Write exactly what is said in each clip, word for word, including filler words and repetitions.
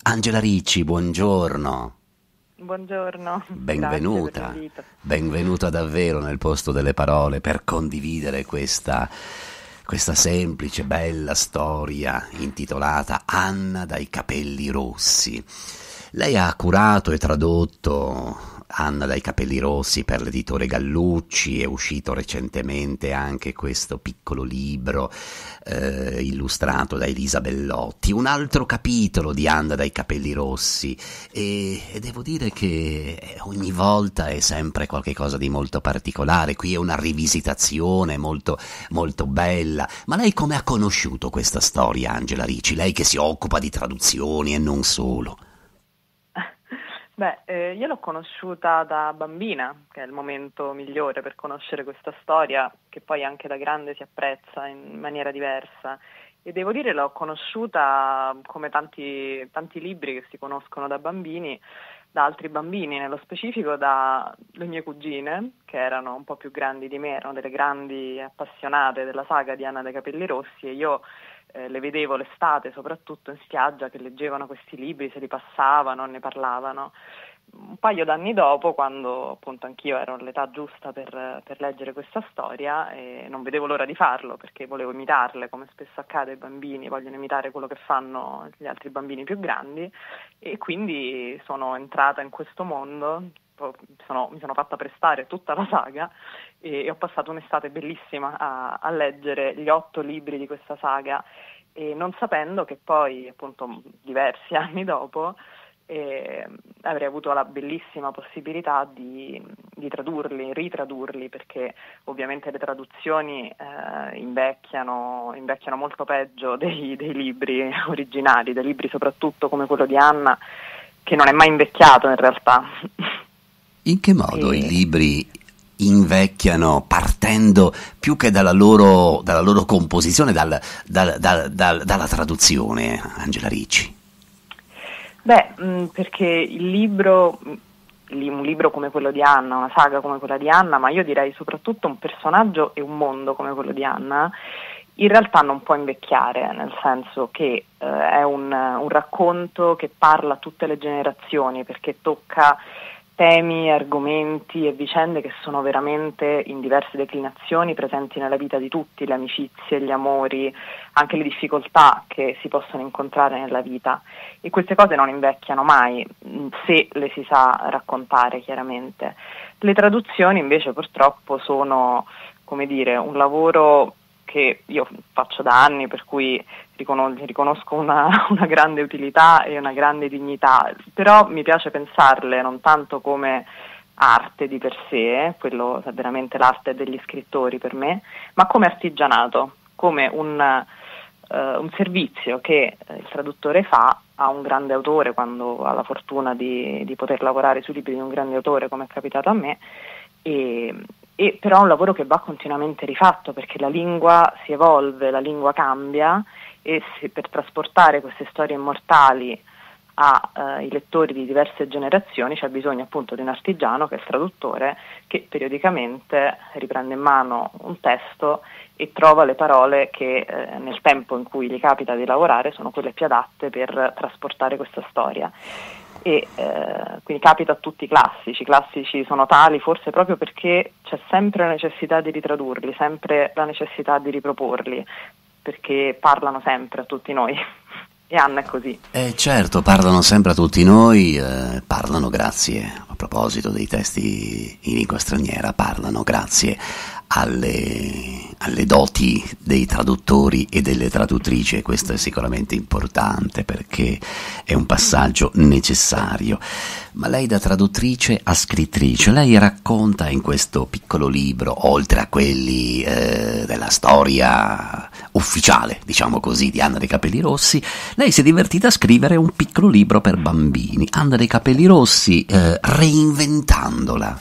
Angela Ricci, buongiorno. Buongiorno, grazie per Benvenuta, l'invito. benvenuta davvero nel posto delle parole per condividere questa, questa semplice, bella storia intitolata Anna dai capelli rossi. Lei ha curato e tradotto Anna dai capelli rossi per l'editore Gallucci, è uscito recentemente anche questo piccolo libro eh, illustrato da Elisa Bellotti, un altro capitolo di Anna dai capelli rossi e, e devo dire che ogni volta è sempre qualcosa di molto particolare. Qui è una rivisitazione molto, molto bella. Ma lei come ha conosciuto questa storia, Angela Ricci? Lei che si occupa di traduzioni e non solo. Beh, eh, io l'ho conosciuta da bambina, che è il momento migliore per conoscere questa storia, che poi anche da grande si apprezza in maniera diversa. E devo dire, l'ho conosciuta come tanti, tanti libri che si conoscono da bambini, da altri bambini, nello specifico da le mie cugine, che erano un po' più grandi di me, erano delle grandi appassionate della saga di Anna dei Capelli Rossi, e io eh, le vedevo l'estate, soprattutto in spiaggia, che leggevano questi libri, se li passavano, ne parlavano. Un paio d'anni dopo, quando appunto anch'io ero all'età giusta per, per leggere questa storia, e non vedevo l'ora di farlo perché volevo imitarle, come spesso accade ai bambini, vogliono imitare quello che fanno gli altri bambini più grandi, e quindi sono entrata in questo mondo, sono- mi sono fatta prestare tutta la saga e, e ho passato un'estate bellissima a, a leggere gli otto libri di questa saga, e non sapendo che poi, appunto, diversi anni dopo, e avrei avuto la bellissima possibilità di, di tradurli, ritradurli, perché ovviamente le traduzioni eh, invecchiano, invecchiano molto peggio dei, dei libri originali, dei libri soprattutto come quello di Anna, che non è mai invecchiato in realtà. In che modo i E, libri invecchiano partendo più che dalla loro, dalla loro composizione, dal- dal- dal- dal- dalla traduzione, Angela Ricci? Beh, mh, perché il libro, mh, li- un libro come quello di Anna, una saga come quella di Anna, ma io direi soprattutto un personaggio e un mondo come quello di Anna, in realtà non può invecchiare, nel senso che eh, è un, un racconto che parla a tutte le generazioni, perché tocca temi, argomenti e vicende che sono veramente in diverse declinazioni presenti nella vita di tutti, le amicizie, gli amori, anche le difficoltà che si possono incontrare nella vita. E queste cose non invecchiano mai, mh, se le si sa raccontare chiaramente. Le traduzioni invece purtroppo sono, come dire, un lavoro che io faccio da anni, per cui riconos- riconosco una, una grande utilità e una grande dignità, però mi piace pensarle non tanto come arte di per sé, quello è veramente l'arte degli scrittori per me, ma come artigianato, come un, eh, un servizio che eh, il traduttore fa a un grande autore, quando ha la fortuna di, di poter lavorare sui libri di un grande autore, come è capitato a me, e, e però è un lavoro che va continuamente rifatto, perché la lingua si evolve, la lingua cambia, e se per trasportare queste storie immortali ai lettori di diverse generazioni c'è bisogno appunto di un artigiano, che è il traduttore, che periodicamente riprende in mano un testo e trova le parole che eh, nel tempo in cui gli capita di lavorare sono quelle più adatte per trasportare questa storia. E eh, quindi capita a tutti i classici, i classici sono tali forse proprio perché c'è sempre la necessità di ritradurli, sempre la necessità di riproporli, perché parlano sempre a tutti noi. E Anna è così. Eh certo, parlano sempre a tutti noi, eh, parlano grazie, a proposito dei testi in lingua straniera, parlano grazie alle, alle doti dei traduttori e delle traduttrici, e questo è sicuramente importante perché è un passaggio necessario. Ma lei da traduttrice a scrittrice, lei racconta in questo piccolo libro, oltre a quelli eh, della storia ufficiale, diciamo così, di Anna dei Capelli Rossi, lei si è divertita a scrivere un piccolo libro per bambini, Anna dei Capelli Rossi, eh, reinventandola.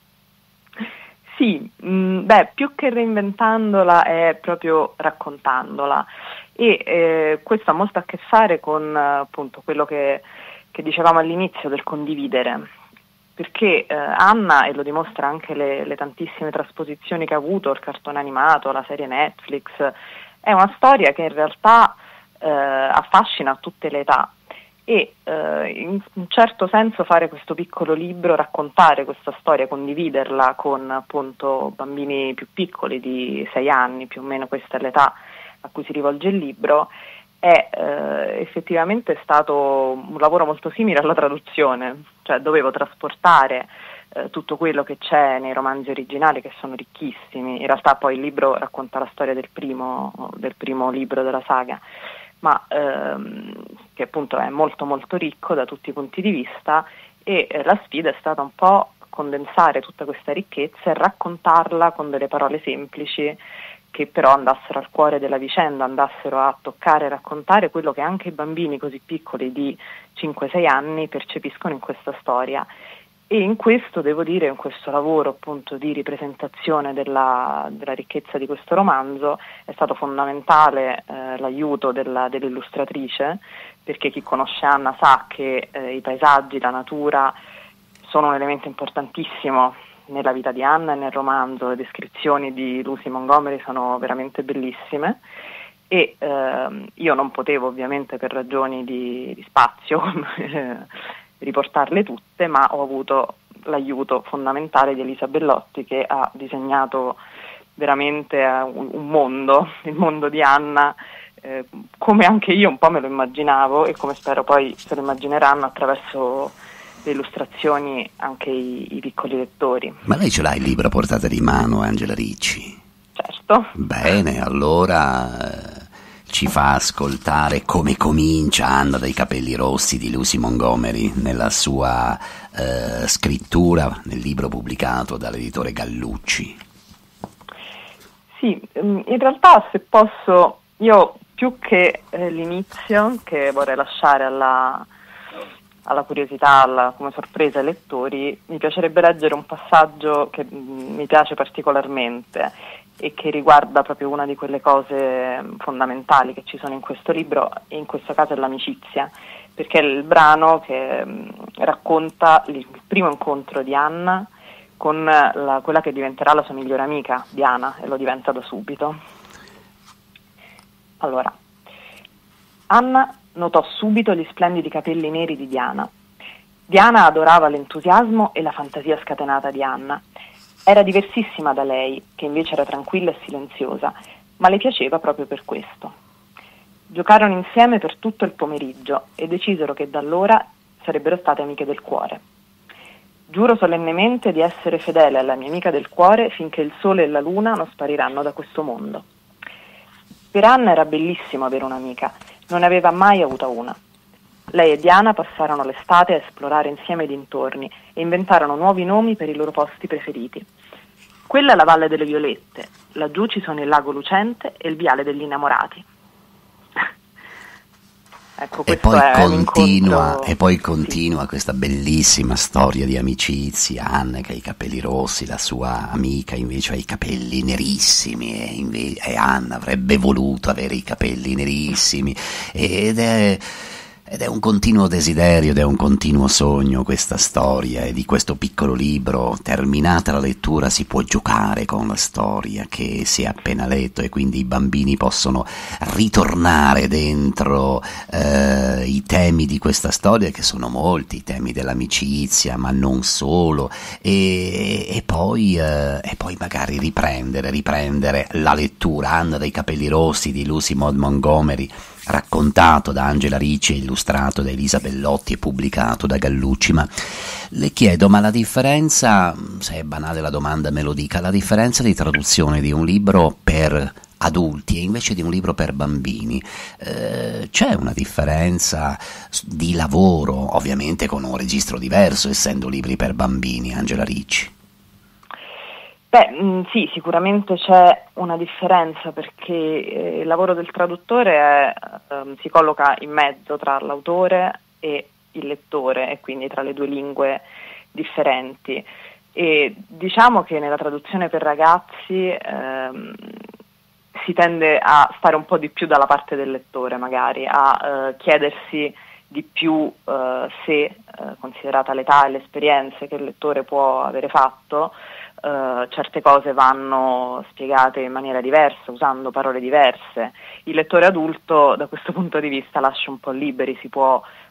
Sì, mh, beh, più che reinventandola è proprio raccontandola, e eh, questo ha molto a che fare con eh, appunto quello che, che dicevamo all'inizio del condividere, perché eh, Anna, e lo dimostra anche le, le tantissime trasposizioni che ha avuto, il cartone animato, la serie Netflix, è una storia che in realtà eh, affascina a tutte le età, e eh, in un certo senso fare questo piccolo libro, raccontare questa storia, condividerla con appunto bambini più piccoli di sei anni, più o meno questa è l'età a cui si rivolge il libro, è eh, effettivamente stato un lavoro molto simile alla traduzione, cioè dovevo trasportare eh, tutto quello che c'è nei romanzi originali, che sono ricchissimi. In realtà poi il libro racconta la storia del primo, del primo libro della saga, ma ehm, che appunto è molto molto ricco da tutti i punti di vista, e eh, la sfida è stata un po' condensare tutta questa ricchezza e raccontarla con delle parole semplici che però andassero al cuore della vicenda, andassero a toccare e raccontare quello che anche i bambini così piccoli di cinque sei anni percepiscono in questa storia. E in questo, devo dire, in questo lavoro appunto di ripresentazione della, della ricchezza di questo romanzo è stato fondamentale eh, l'aiuto della, dell'illustratrice, perché chi conosce Anna sa che eh, i paesaggi, la natura sono un elemento importantissimo nella vita di Anna e nel romanzo. Le descrizioni di Lucy Montgomery sono veramente bellissime e ehm, io non potevo ovviamente per ragioni di, di spazio riportarle tutte, ma ho avuto l'aiuto fondamentale di Elisa Bellotti, che ha disegnato veramente un, un mondo, il mondo di Anna, eh, come anche io un po' me lo immaginavo e come spero poi se lo immagineranno attraverso le illustrazioni anche i, i piccoli lettori. Ma lei ce l'ha il libro a portata di mano, Angela Ricci? Certo. Bene, allora eh, ci fa ascoltare come comincia Anna dai capelli rossi di Lucy Montgomery nella sua eh, scrittura, nel libro pubblicato dall'editore Gallucci. Sì, in realtà se posso, io più che eh, l'inizio, che vorrei lasciare alla alla curiosità, alla, come sorpresa ai lettori, mi piacerebbe leggere un passaggio che mh, mi piace particolarmente e che riguarda proprio una di quelle cose fondamentali che ci sono in questo libro, e in questo caso è l'amicizia, perché è il brano che mh, racconta il primo incontro di Anna con la, quella che diventerà la sua migliore amica, Diana, e lo diventa da subito. Allora, Anna notò subito gli splendidi capelli neri di Diana. Diana adorava l'entusiasmo e la fantasia scatenata di Anna. Era diversissima da lei, che invece era tranquilla e silenziosa, ma le piaceva proprio per questo. Giocarono insieme per tutto il pomeriggio e decisero che da allora sarebbero state amiche del cuore. Giuro solennemente di essere fedele alla mia amica del cuore finché il sole e la luna non spariranno da questo mondo. Per Anna era bellissimo avere un'amica. Non ne aveva mai avuta una. Lei e Diana passarono l'estate a esplorare insieme i dintorni e inventarono nuovi nomi per i loro posti preferiti. Quella è la Valle delle Violette, laggiù ci sono il Lago Lucente e il Viale degli Innamorati. Ecco, e, poi è continua, un e poi continua sì. Questa bellissima storia di amicizia. Anna che ha i capelli rossi, la sua amica invece ha i capelli nerissimi e, inve- e Anna avrebbe voluto avere i capelli nerissimi ed è... Ed è un continuo desiderio ed è un continuo sogno questa storia, e di questo piccolo libro, terminata la lettura, si può giocare con la storia che si è appena letto, e quindi i bambini possono ritornare dentro eh, i temi di questa storia, che sono molti, i temi dell'amicizia, ma non solo, e, e, poi, eh, e poi magari riprendere, riprendere la lettura. Anna dai capelli rossi di Lucy Maud Montgomery, raccontato da Angela Ricci, illustrato da Elisa Bellotti e pubblicato da Gallucci. Ma le chiedo, ma la differenza, se è banale la domanda me lo dica, la differenza di traduzione di un libro per adulti e invece di un libro per bambini, eh, c'è una differenza di lavoro, ovviamente con un registro diverso essendo libri per bambini, Angela Ricci? Beh, mh, sì, sicuramente c'è una differenza, perché eh, il lavoro del traduttore è, ehm, si colloca in mezzo tra l'autore e il lettore, e quindi tra le due lingue differenti. E diciamo che nella traduzione per ragazzi ehm, si tende a stare un po' di più dalla parte del lettore, magari a eh, chiedersi di più eh, se, eh, considerata l'età e le esperienze che il lettore può avere fatto, Uh, certe cose vanno spiegate in maniera diversa, usando parole diverse. Il lettore adulto da questo punto di vista lascia un po' liberi, si può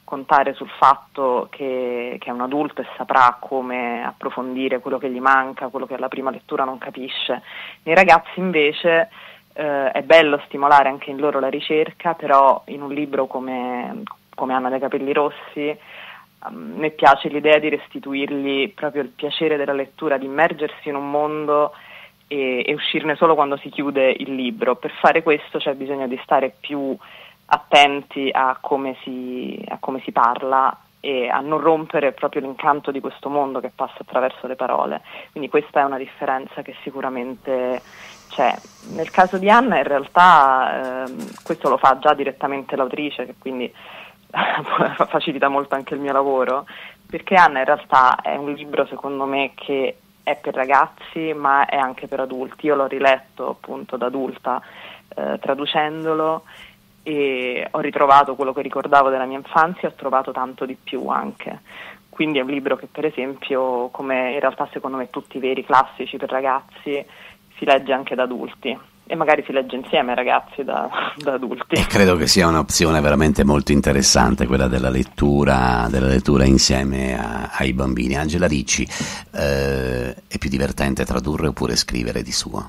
contare sul fatto che, che è un adulto e saprà come approfondire quello che gli manca, quello che alla prima lettura non capisce. Nei ragazzi invece eh, è bello stimolare anche in loro la ricerca, però in un libro come, come Anna dai capelli rossi a me piace l'idea di restituirgli proprio il piacere della lettura, di immergersi in un mondo e, e uscirne solo quando si chiude il libro. Per fare questo c'è bisogno di stare più attenti a come si, a come si parla e a non rompere proprio l'incanto di questo mondo che passa attraverso le parole. Quindi questa è una differenza che sicuramente c'è. Nel caso di Anna in realtà ehm, questo lo fa già direttamente l'autrice, che quindi facilita molto anche il mio lavoro, perché Anna in realtà è un libro secondo me che è per ragazzi ma è anche per adulti. Io l'ho riletto appunto da adulta eh, traducendolo e ho ritrovato quello che ricordavo della mia infanzia, ho trovato tanto di più anche. Quindi è un libro che per esempio, come in realtà secondo me tutti i veri classici per ragazzi, si legge anche da adulti e magari si legge insieme ai ragazzi da, da adulti. E credo che sia un'opzione veramente molto interessante quella della lettura, della lettura insieme a, ai bambini. Angela Ricci, eh, è più divertente tradurre oppure scrivere di suo?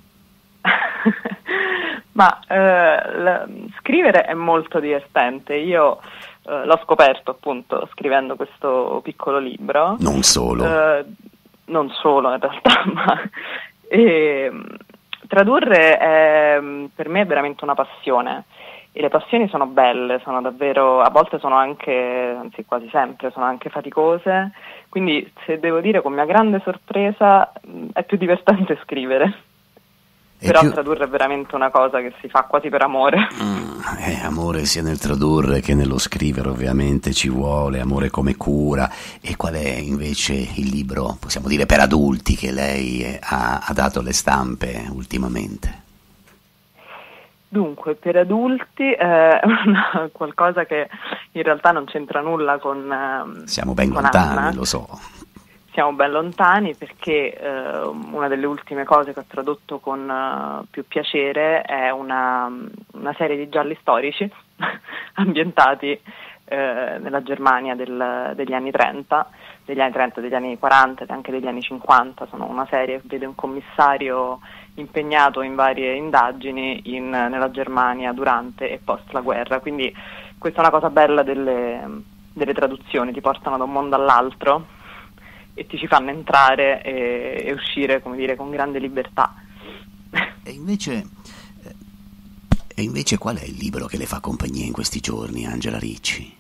Ma eh, la, scrivere è molto divertente. Io eh, l'ho scoperto appunto scrivendo questo piccolo libro. Non solo. Eh, non solo in realtà, ma e, tradurre è, per me è veramente una passione e le passioni sono belle, sono davvero, a volte sono anche, anzi quasi sempre, sono anche faticose, quindi se devo dire con mia grande sorpresa è più divertente scrivere. E però più... tradurre è veramente una cosa che si fa quasi per amore. Mm, eh, amore sia nel tradurre che nello scrivere ovviamente ci vuole, amore come cura. E qual è invece il libro, possiamo dire per adulti, che lei ha, ha dato alle stampe ultimamente? Dunque, per adulti è una, qualcosa che in realtà non c'entra nulla con Siamo ben con lontani, Anna. lo so. Siamo ben lontani perché eh, una delle ultime cose che ho tradotto con uh, più piacere è una, una serie di gialli storici ambientati eh, nella Germania del, degli anni trenta, degli anni trenta, degli anni quaranta e anche degli anni cinquanta. Sono una serie che vede un commissario impegnato in varie indagini in, nella Germania durante e post la guerra. Quindi questa è una cosa bella delle, delle traduzioni, ti portano da un mondo all'altro e ti ci fanno entrare e, e uscire, come dire, con grande libertà. E invece, e invece qual è il libro che le fa compagnia in questi giorni, Angela Ricci?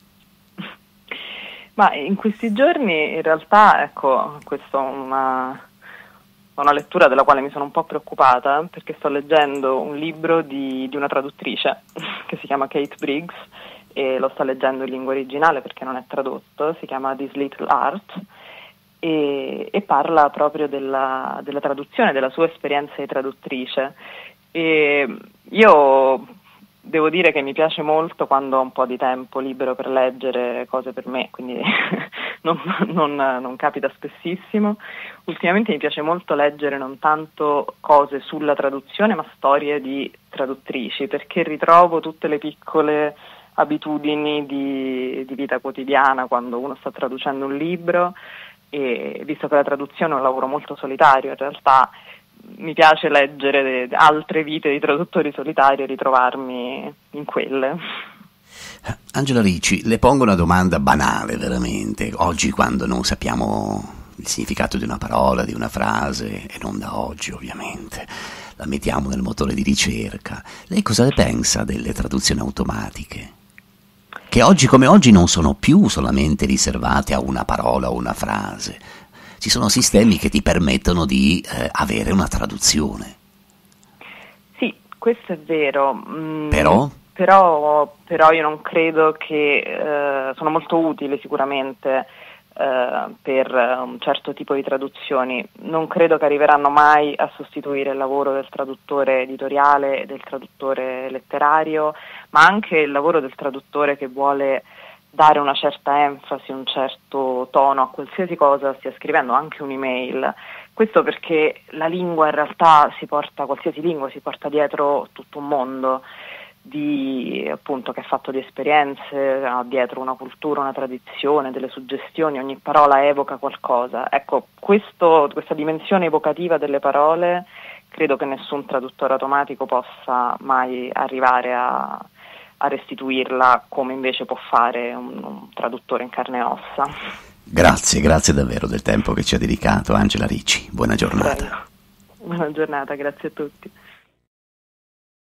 Ma in questi giorni in realtà, ecco, questa è una, una lettura della quale mi sono un po' preoccupata, perché sto leggendo un libro di, di una traduttrice che si chiama Kate Briggs e lo sto leggendo in lingua originale perché non è tradotto, si chiama This Little Art. E, e parla proprio della, della traduzione, della sua esperienza di traduttrice. E io devo dire che mi piace molto quando ho un po' di tempo libero per leggere cose per me, quindi non, non, non capita spessissimo. Ultimamente mi piace molto leggere non tanto cose sulla traduzione, ma storie di traduttrici, perché ritrovo tutte le piccole abitudini di, di vita quotidiana quando uno sta traducendo un libro. E visto che la traduzione è un lavoro molto solitario, in realtà mi piace leggere altre vite di traduttori solitari e ritrovarmi in quelle. Angela Ricci, le pongo una domanda banale veramente. Oggi, quando non sappiamo il significato di una parola, di una frase, e non da oggi ovviamente, la mettiamo nel motore di ricerca. Lei cosa ne pensa delle traduzioni automatiche? Che oggi come oggi non sono più solamente riservate a una parola o una frase. Ci sono sistemi che ti permettono di eh, avere una traduzione. Sì, questo è vero. Mm, Però? Però, però io non credo che eh, sono molto utili sicuramente eh, per un certo tipo di traduzioni. Non credo che arriveranno mai a sostituire il lavoro del traduttore editoriale e del traduttore letterario, ma anche il lavoro del traduttore che vuole dare una certa enfasi, un certo tono a qualsiasi cosa stia scrivendo, anche un'email. Questo perché la lingua in realtà si porta, qualsiasi lingua si porta dietro tutto un mondo di, appunto, che è fatto di esperienze, ha dietro una cultura, una tradizione, delle suggestioni, ogni parola evoca qualcosa. Ecco, questo, questa dimensione evocativa delle parole credo che nessun traduttore automatico possa mai arrivare a, a restituirla come invece può fare un, un traduttore in carne e ossa. Grazie, grazie davvero del tempo che ci ha dedicato Angela Ricci. Buona giornata. Prego. Buona giornata, grazie a tutti.